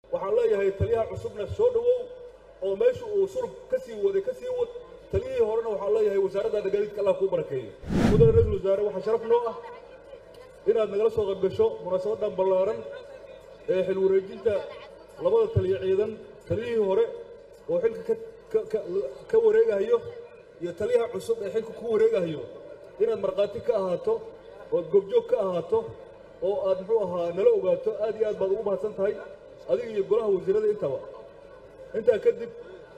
waxaan leeyahay taliyaha cusubna soo dhawow oo meesha uu surub ka sii wad taliyihii horena waxaan leeyahay wasaaradda gaadiidka Allah ku barakeeyo mudane ra'iisul wasaare waxa sharaf noo ah inaad nagala soo qayb gasho munaasabadan ballaaran ee xil wareejinta labada taliye ciidan taliyihii hore oo xilka ka wareegayo iyo taliyaha cusub ee xilka ku wareegayo inaad marqaati ka ahaato oo goobjoog ka ahaato oo aad muxuu ahaa nala ogaato aad iyo aad baad ugu mahadsan tahay adiga iyo golaha wasiirada intaba inta kadib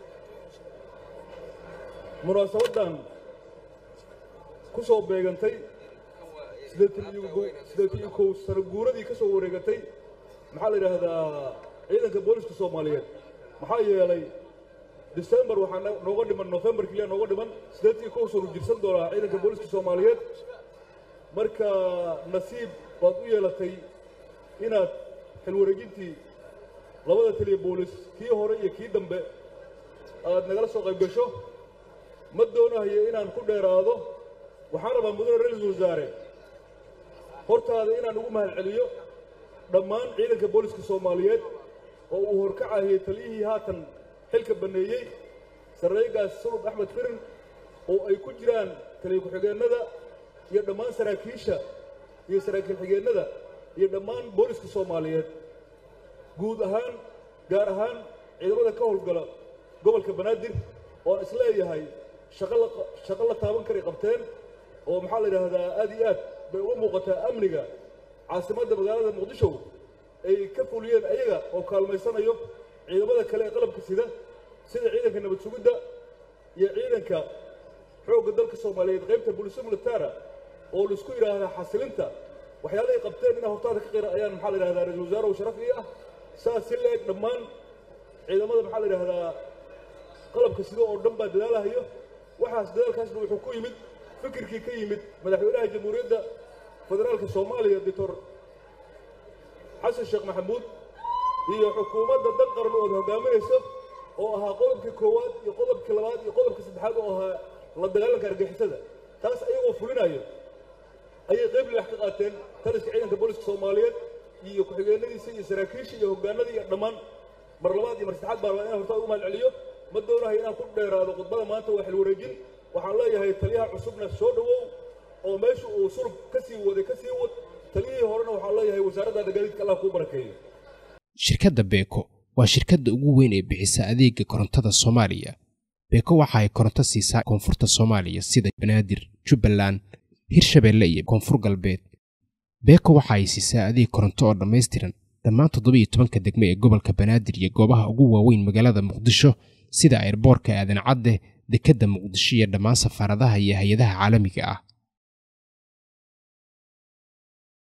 munaasabadan ku soo beegantay 81 sano guuradii ka soo wareegatay maxaa la yiraahdaa ciidanka booliska Soomaaliyeed maxaa yeelay December waxaa nooga dhiman November kaliya nooga dhiman 81 sano jirsan doona ciidanka booliska Soomaaliyeed marka nasiib baad u yeelatay inaad xil wareejintii labada taliye boolis kii hore iyo kii dambe aad nagala soo qayb gasho ma doonayo inaan ku dheeraado waxaan rabaa mudane ra'iisul wasaare hortaada inaan ugu mahad celiyo dhammaan ciidanka booliska Soomaaliyeed oo uu horkacayay taliyihii haatan xilka baneeyay sarreegaas Sulub Axmed Firin oo ay ku jiraan taliye ku-xigeenada iyo dhammaan saraakiisha iyo saraakiil xigeenada iyo dhammaan booliska Soomaaliyeed guud ahaan gaar ahaan ciidamada ka howlgala gobolka Banaadir oo isleeyahay shaqo la taaban kari qabteen oo maxaa la yiraahdaa aad iyo aad bay ugu muuqataa amniga caasimadda magaalada Muqdisho ay ka fuliyeen ayaga oo kaalmaysanayo ciidamada kale ee qalabka sida ciidanka nabad sugidda iyo ciidanka xoogga dalka Soomaaliyeed qaybta booliska military oo la isku yiraahdaa xasilinta waxyaalaha ay qabteen in hortaada ka qira ayaan maxaa la yiraahdaa ra'iisul wasaare oo sharaf ii ah saas si leeg dhammaan ciidamada maxaa la yiraahdaa qalabka sida oo dhan baa dadaalahayo waxaas dadaalkaasna wuxuu ku yimid fikirkii ka yimid madaxweynaha jamhuuriyadda federaalka Soomaaliya Dr. Xasan Sheekh Maxamuud iyo xukuumadda dan qaran oo hogaaminayso oo ahaa qodobkii koowaad iyo qodobkii labaad iyo qodobkii saddexaad oo ahaa la dagaalanka argagixisada taas ayagoo fulinayo ayay qayb lix ka qaateen taliska ciidanka booliska Soomaaliyeed iyo ku-xigeenadiisa iyo saraakiisha iyo hoggaanadii iyo dhammaan mar labaad iyo mar saddexaad baa inaan horta ugu mahad celiyo ma doonayo inaan ku dheeraado khudbada maanta waa xil wareejin waxaan leeyahay taliyaha cusubna soo dhawow oo meesha uu surub ka sii wad taliyihii horena waxaan leeyahay wasaaradda gaadiidka Allah ku barakeeyo shirkadda Beko waa shirkadda ugu weyn ee bixisa adeegga korontada Soomaaliya Beko waxa ay koronto siisaa koonfurta Soomaaliya sida Banaadir Jubbaland Hirshabeelle iyo Koonfur Galbeed Beko waxa ay siisaa adeeg koronto oo dhameystiran dhammaan 17 degmo ee gobolka Banaadir iyo goobaha ugu waaweyn magaalada Muqdisho sida airportka Aadan Cadde dekedda Muqdisho iyo dhammaan safaaradaha iyo hay'adaha caalamiga ah